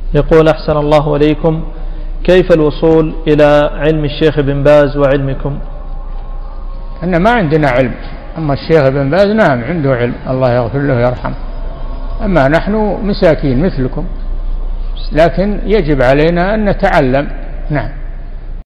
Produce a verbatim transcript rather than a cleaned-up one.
يقول أحسن الله إليكم، كيف الوصول إلى علم الشيخ ابن باز وعلمكم؟ أن ما عندنا علم، أما الشيخ ابن باز نعم عنده علم، الله يغفر له ويرحمه، أما نحن مساكين مثلكم، لكن يجب علينا أن نتعلم. نعم.